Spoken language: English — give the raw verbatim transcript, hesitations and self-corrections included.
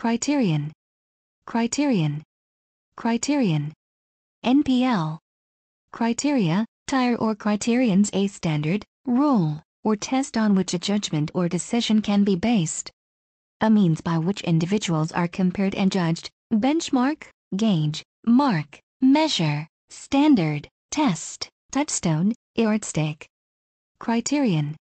criterion, criterion, criterion. N P L. Criteria, tire or criterions, a standard, rule, or test on which a judgment or decision can be based. A means by which individuals are compared and judged, benchmark, gauge, mark, measure, standard, test, touchstone, yardstick. Criterion.